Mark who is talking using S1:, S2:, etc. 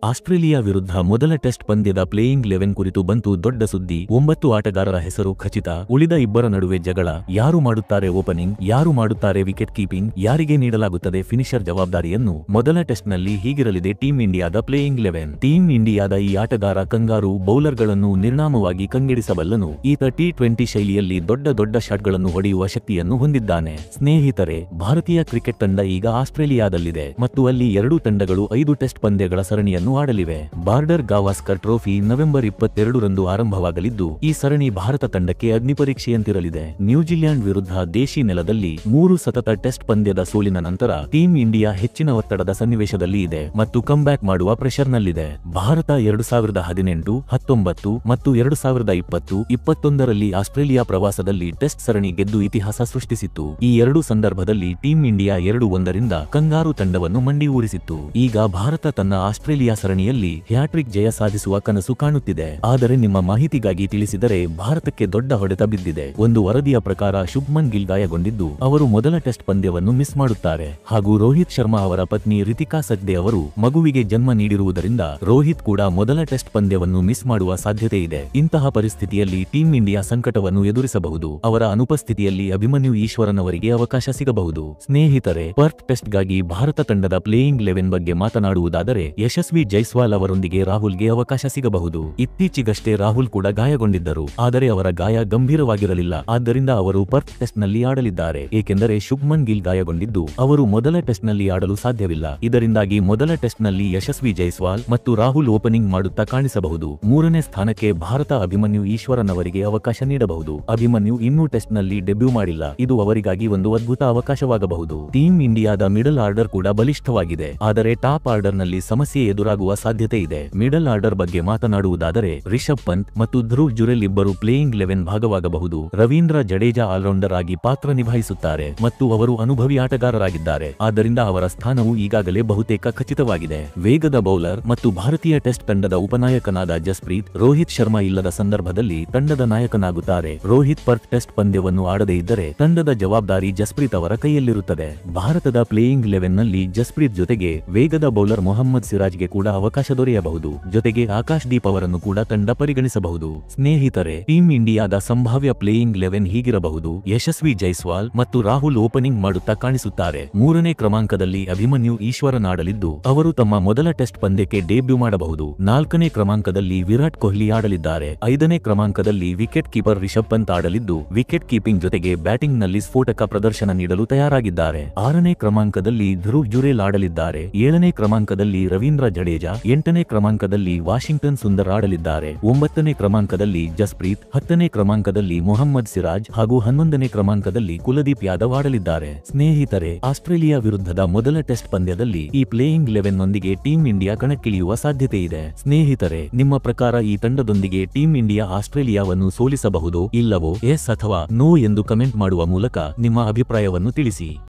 S1: Australia ವಿರುದ್ಧ ಮೊದಲ test ಪಂದ್ಯದ ಪ್ಲೇಯಿಂಗ್ 11 ಕುರಿತು ಬಂತು ದೊಡ್ಡ ಸುದ್ದಿ. 9 ಆಟಗಾರರ ಹೆಸರು ಖಚಿತ. ಉಳಿದ ಇಬ್ಬರ ನಡುವೆ ಜಗಳ. ಯಾರು ಮಾಡುತ್ತಾರೆ ಓಪನಿಂಗ್, ಯಾರು ಮಾಡುತ್ತಾರೆ ವಿಕೆಟ್ ಕೀಪಿಂಗ್, ಯಾರಿಗೆ ನೀಡಲಾಗುತ್ತದೆ ಫಿನಿಶರ್ ಜವಾಬ್ದಾರಿಯನ್ನು. ಮೊದಲ ಟೆಸ್ಟ್ನಲ್ಲಿ ಹೀಗಿರಲಿದೆ ಟೀಂ ಇಂಡಿಯಾದ ಪ್ಲೇಯಿಂಗ್ 11. ಟೀಂ ಇಂಡಿಯಾದ ಈ ಆಟಗಾರ ಕಂಗಾರು ಬೌಲರ್ಗಳನ್ನು ನಿರ್ನಾಮವಾಗಿ ಕಂಗೆಡಿಸಬಲ್ಲನು. ಈತ ಟಿ20 ಶೈಲಿಯಲ್ಲಿ ದೊಡ್ಡ ಶಾಟ್ಗಳನ್ನು ಹೊಡೆಯುವ ಶಕ್ತಿಯನ್ನು ಹೊಂದಿದ್ದಾನೆ. ಸ್ನೇಹಿತರೆ, ಭಾರತೀಯ ಕ್ರಿಕೆಟ್ ತಂಡ ಈಗ ಆಸ್ಟ್ರೇಲಿಯಾದಲ್ಲಿದೆ ಮತ್ತು ಅಲ್ಲಿ ಎರಡೂ ತಂಡಗಳು 5 ಟೆಸ್ಟ್ ಪಂದ್ಯಗಳ ಸರಣಿಯನ್ನು ಆಡಲಿವೆ. ಬಾರ್ಡರ್ ಗಾವಸ್ಕರ್ ಟ್ರೋಫಿ ನವೆಂಬರ್ 22ರಂದು ಆರಂಭವಾಗಲಿದ್ದು, ಈ ಸರಣಿ ಭಾರತ ತಂಡಕ್ಕೆ ಅಗ್ನಿಪರೀಕ್ಷೆಯಂತಿರಲಿದೆ. ನ್ಯೂಜಿಲೆಂಡ್ ವಿರುದ್ಧ ದೇಶಿ ನೆಲದಲ್ಲಿ 3 ಸತತ ಟೆಸ್ಟ್ ಪಂದ್ಯದ ಸೋಲಿನ ನಂತರ ಟೀಂ ಇಂಡಿಯಾ ಹೆಚ್ಚಿನ ಒತ್ತಡದ ಸನ್ನಿವೇಶದಲ್ಲಿ ಇದೆ ಮತ್ತು ಕಮ್ಬ್ಯಾಕ್ ಮಾಡುವ ಪ್ರೆಷರ್ನಲ್ಲಿದೆ. ಭಾರತ 2018, 19 ಮತ್ತು 2020, 21ರಲ್ಲಿ ಆಸ್ಟ್ರೇಲಿಯಾ ಪ್ರವಾಸದಲ್ಲಿ ಟೆಸ್ಟ್ ಸರಣಿ ಗೆದ್ದು ಇತಿಹಾಸ ಸೃಷ್ಟಿಸಿತ್ತು. ಈ ಎರಡೂ ಸಂದರ್ಭದಲ್ಲಿ ಟೀಂ ಇಂಡಿಯಾ 2-1ರಿಂದ ಕಂಗಾರು ತಂಡವನ್ನು ಮಂಡಿ ಊರಿಸಿತ್ತು. ಈಗ ಭಾರತ ತನ್ನ ಆಸ್ಟ್ರೇಲಿಯಾ ಸರಣಿಯಲ್ಲಿ ಹ್ಯಾಟ್ರಿಕ್ ಜಯ ಸಾಧಿಸುವ ಕನಸು ಕಾಣುತ್ತಿದೆ. ಆದರೆ ನಿಮ್ಮ ಮಾಹಿತಿಗಾಗಿ ತಿಳಿಸಿದರೆ ಭಾರತಕ್ಕೆ ದೊಡ್ಡ ಹೊಡೆತ ಬಿದ್ದಿದೆ. ಒಂದು ವರದಿಯ ಪ್ರಕಾರ ಶುಭ್ಮನ್ ಗಿಲ್ ಗಾಯಗೊಂಡಿದ್ದು, ಅವರು ಮೊದಲ ಟೆಸ್ಟ್ ಪಂದ್ಯವನ್ನು ಮಿಸ್ ಮಾಡುತ್ತಾರೆ. ಹಾಗೂ ರೋಹಿತ್ ಶರ್ಮಾ ಅವರ ಪತ್ನಿ ರಿತಿಕಾ ಸಜ್ದೆ ಅವರು ಮಗುವಿಗೆ ಜನ್ಮ ನೀಡಿರುವುದರಿಂದ ರೋಹಿತ್ ಕೂಡ ಮೊದಲ ಟೆಸ್ಟ್ ಪಂದ್ಯವನ್ನು ಮಿಸ್ ಮಾಡುವ ಸಾಧ್ಯತೆ ಇದೆ. ಇಂತಹ ಪರಿಸ್ಥಿತಿಯಲ್ಲಿ ಟೀಂ ಇಂಡಿಯಾ ಸಂಕಟವನ್ನು ಎದುರಿಸಬಹುದು. ಅವರ ಅನುಪಸ್ಥಿತಿಯಲ್ಲಿ ಅಭಿಮನ್ಯು ಈಶ್ವರನ್ ಅವರಿಗೆ ಅವಕಾಶ ಸಿಗಬಹುದು. ಸ್ನೇಹಿತರೆ, ಪರ್ತ್ ಟೆಸ್ಟ್ಗಾಗಿ ಭಾರತ ತಂಡದ ಪ್ಲೇಯಿಂಗ್ 11 ಬಗ್ಗೆ ಮಾತನಾಡುವುದಾದರೆ, ಯಶಸ್ವಿ ಜೈಸ್ವಾಲ್ ಅವರೊಂದಿಗೆ ರಾಹುಲ್ಗೆ ಅವಕಾಶ ಸಿಗಬಹುದು. ಇತ್ತೀಚೆಗಷ್ಟೇ ರಾಹುಲ್ ಕೂಡ ಗಾಯಗೊಂಡಿದ್ದರು, ಆದರೆ ಅವರ ಗಾಯ ಗಂಭೀರವಾಗಿರಲಿಲ್ಲ. ಆದ್ದರಿಂದ ಅವರು ಪರ್ತ್ ಟೆಸ್ಟ್ನಲ್ಲಿ ಆಡಲಿದ್ದಾರೆ. ಏಕೆಂದರೆ ಶುಭ್ಮನ್ ಗಿಲ್ ಗಾಯಗೊಂಡಿದ್ದು, ಅವರು ಮೊದಲ ಟೆಸ್ಟ್ನಲ್ಲಿ ಆಡಲು ಸಾಧ್ಯವಿಲ್ಲ. ಇದರಿಂದಾಗಿ ಮೊದಲ ಟೆಸ್ಟ್ನಲ್ಲಿ ಯಶಸ್ವಿ ಜೈಸ್ವಾಲ್ ಮತ್ತು ರಾಹುಲ್ ಓಪನಿಂಗ್ ಮಾಡುತ್ತಾ ಕಾಣಿಸಬಹುದು. 3ನೇ ಸ್ಥಾನಕ್ಕೆ ಭಾರತ ಅಭಿಮನ್ಯು ಈಶ್ವರನ್ ಅವರಿಗೆ ಅವಕಾಶ ನೀಡಬಹುದು. ಅಭಿಮನ್ಯು ಇನ್ನೂ ಟೆಸ್ಟ್ನಲ್ಲಿ ಡೆಬ್ಯೂ ಮಾಡಿಲ್ಲ. ಇದು ಅವರಿಗಾಗಿ ಒಂದು ಅದ್ಭುತ ಅವಕಾಶವಾಗಬಹುದು. ಟೀಂ ಇಂಡಿಯಾದ ಮಿಡಲ್ ಆರ್ಡರ್ ಕೂಡ ಬಲಿಷ್ಠವಾಗಿದೆ, ಆದರೆ ಟಾಪ್ ಆರ್ಡರ್ನಲ್ಲಿ ಸಮಸ್ಯೆ ಎದುರಾಗುವ ಸಾಧ್ಯತೆ ಇದೆ. ಮಿಡಲ್ ಆರ್ಡರ್ ಬಗ್ಗೆ ಮಾತನಾಡುವುದಾದರೆ, ರಿಷಬ್ ಪಂತ್ ಮತ್ತು ಧ್ರುವ್ ಜುರೆಲ್ ಇಬ್ಬರು ಪ್ಲೇಯಿಂಗ್ 11 ಭಾಗವಾಗಬಹುದು. ರವೀಂದ್ರ ಜಡೇಜಾ ಆಲ್ರೌಂಡರ್ ಆಗಿ ಪಾತ್ರ ನಿಭಾಯಿಸುತ್ತಾರೆ ಮತ್ತು ಅವರು ಅನುಭವಿ ಆಟಗಾರರಾಗಿದ್ದಾರೆ. ಆದ್ದರಿಂದ ಅವರ ಸ್ಥಾನವು ಈಗಾಗಲೇ ಬಹುತೇಕ ಖಚಿತವಾಗಿದೆ. ವೇಗದ ಬೌಲರ್ ಮತ್ತು ಭಾರತೀಯ ಟೆಸ್ಟ್ ತಂಡದ ಉಪನಾಯಕನಾದ ಜಸ್ಪ್ರೀತ್ ರೋಹಿತ್ ಶರ್ಮಾ ಇಲ್ಲದ ಸಂದರ್ಭದಲ್ಲಿ ತಂಡದ ನಾಯಕನಾಗುತ್ತಾರೆ. ರೋಹಿತ್ ಪರ್ತ್ ಟೆಸ್ಟ್ ಪಂದ್ಯವನ್ನು ಆಡದೇ ಇದ್ದರೆ ತಂಡದ ಜವಾಬ್ದಾರಿ ಜಸ್ಪ್ರೀತ್ ಅವರ ಕೈಯಲ್ಲಿರುತ್ತದೆ. ಭಾರತದ ಪ್ಲೇಯಿಂಗ್ 11ನಲ್ಲಿ ಜಸ್ಪ್ರೀತ್ ಜೊತೆಗೆ ವೇಗದ ಬೌಲರ್ ಮೊಹಮ್ಮದ್ ಸಿರಾಜ್ಗೆ ಕೂಡ ಅವಕಾಶ ದೊರೆಯಬಹುದು. ಜೊತೆಗೆ ಆಕಾಶ್ ದೀಪ್ ಅವರನ್ನು ಕೂಡ ತಂಡ ಪರಿಗಣಿಸಬಹುದು. ಸ್ನೇಹಿತರೆ, ಟೀಂ ಇಂಡಿಯಾದ ಸಂಭಾವ್ಯ ಪ್ಲೇಯಿಂಗ್ 11 ಹೀಗಿರಬಹುದು. ಯಶಸ್ವಿ ಜೈಸ್ವಾಲ್ ಮತ್ತು ರಾಹುಲ್ ಓಪನಿಂಗ್ ಮಾಡುತ್ತಾ ಕಾಣಿಸುತ್ತಾರೆ. 3ನೇ ಕ್ರಮಾಂಕದಲ್ಲಿ ಅಭಿಮನ್ಯು ಈಶ್ವರನ್ ಆಡಲಿದ್ದು, ಅವರು ತಮ್ಮ ಮೊದಲ ಟೆಸ್ಟ್ ಪಂದ್ಯಕ್ಕೆ ಡೆಬ್ಯೂ ಮಾಡಬಹುದು. 4ನೇ ಕ್ರಮಾಂಕದಲ್ಲಿ ವಿರಾಟ್ ಕೊಹ್ಲಿ ಆಡಲಿದ್ದಾರೆ. 5ನೇ ಕ್ರಮಾಂಕದಲ್ಲಿ ವಿಕೆಟ್ ಕೀಪರ್ ರಿಷಬ್ ಪಂತ್ ಆಡಲಿದ್ದು, ವಿಕೆಟ್ ಕೀಪಿಂಗ್ ಜೊತೆಗೆ ಬ್ಯಾಟಿಂಗ್ ನಲ್ಲಿ ಸ್ಫೋಟಕ ಪ್ರದರ್ಶನ ನೀಡಲು ತಯಾರಾಗಿದ್ದಾರೆ. 6ನೇ ಕ್ರಮಾಂಕದಲ್ಲಿ ಧ್ರುವ್ ಜುರೇಲ್ ಆಡಲಿದ್ದಾರೆ. 7ನೇ ಕ್ರಮಾಂಕದಲ್ಲಿ ರವೀಂದ್ರ ಜಡೇಜಾ, 8ನೇ ಕ್ರಮಾಂಕದಲ್ಲಿ ವಾಷಿಂಗ್ಟನ್ ಸುಂದರ್ ಆಡಲಿದ್ದಾರೆ. 9ನೇ ಕ್ರಮಾಂಕದಲ್ಲಿ ಜಸ್ಪ್ರೀತ್, 10ನೇ ಕ್ರಮಾಂಕದಲ್ಲಿ ಮೊಹಮ್ಮದ್ ಸಿರಾಜ್ ಹಾಗೂ 11ನೇ ಕ್ರಮಾಂಕದಲ್ಲಿ ಕುಲದೀಪ್ ಯಾದವ್ ಆಡಲಿದ್ದಾರೆ. ಸ್ನೇಹಿತರೆ, ಆಸ್ಟ್ರೇಲಿಯಾ ವಿರುದ್ಧದ ಮೊದಲ ಟೆಸ್ಟ್ ಪಂದ್ಯದಲ್ಲಿ ಈ ಪ್ಲೇಯಿಂಗ್ 11 ನೊಂದಿಗೆ ಟೀಂ ಇಂಡಿಯಾ ಕಣಕ್ಕಿಳಿಯುವ ಸಾಧ್ಯತೆ ಇದೆ. ಸ್ನೇಹಿತರೆ, ನಿಮ್ಮ ಪ್ರಕಾರ ಈ ತಂಡದೊಂದಿಗೆ ಟೀಂ ಇಂಡಿಯಾ ಆಸ್ಟ್ರೇಲಿಯಾವನ್ನು ಸೋಲಿಸಬಹುದೋ ಇಲ್ಲವೋ, ಎಸ್ ಅಥವಾ ನೋ ಎಂದು ಕಮೆಂಟ್ ಮಾಡುವ ಮೂಲಕ ನಿಮ್ಮ ಅಭಿಪ್ರಾಯವನ್ನು ತಿಳಿಸಿ.